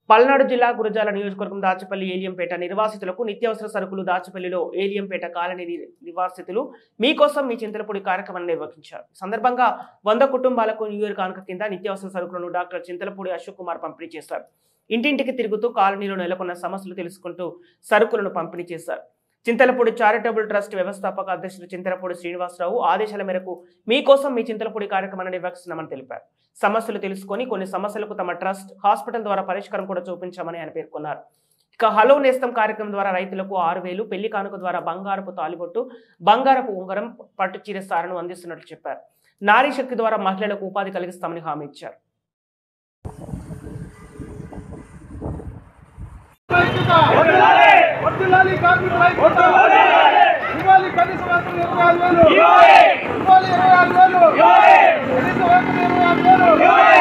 పల్నాడు జిల్లా గురజాల నియోజకవర్గం దాచపల్లి ఏలియంపేట నిర్వాసితులకు నిత్యావసర సరుకులు దాచపల్లిలో ఏలియంపేట కాలనీ నివాసితులు మీకోసం మీ చింతలపూడి కార్యక్రమాన్ని నిర్వహించారు. సందర్భంగా 100 కుటుంబాలకు న్యూ ఇయర్ కానుక కింద నిత్యావసర సరుకులను డాక్టర్ చింతలపూడి అశోక్ కుమార్ పంపిణీ చేశారు. ఇంటింటికి తిరుగుతూ కాలనీలో నెలకొన్న సమస్యలు తెలుసుకుంటూ సరుకులను పంపిణీ చేశారు. చింతలపూడి చారిటబుల్ ట్రస్ట్ వ్యవస్థాపక అధ్యక్షుడు చింతలపూడి శ్రీనివాసరావు ఆదేశాల మేరకు మీకోసం మీ చింతలపూడి కార్యక్రమాన్ని నిర్వహిస్తున్నామని తెలిపారు. సమస్యలు తెలుసుకొని కొన్ని సమస్యలకు తమ ట్రస్ట్ హాస్పిటల్ ద్వారా పరిష్కారం కూడా చూపించామని ఆయన పేర్కొన్నారు. ఇక హలో నేస్తం కార్యక్రమం ద్వారా రైతులకు 6,000, పెళ్లి కానుక ద్వారా బంగారపు తాలిబొట్టు, బంగారపు ఉంగరం, పట్టు చీర సారను అందిస్తున్నట్లు చెప్పారు. నారీ శక్తి ద్వారా మహిళలకు ఉపాధి కలిగిస్తామని హామీ ఇచ్చారు. కనీస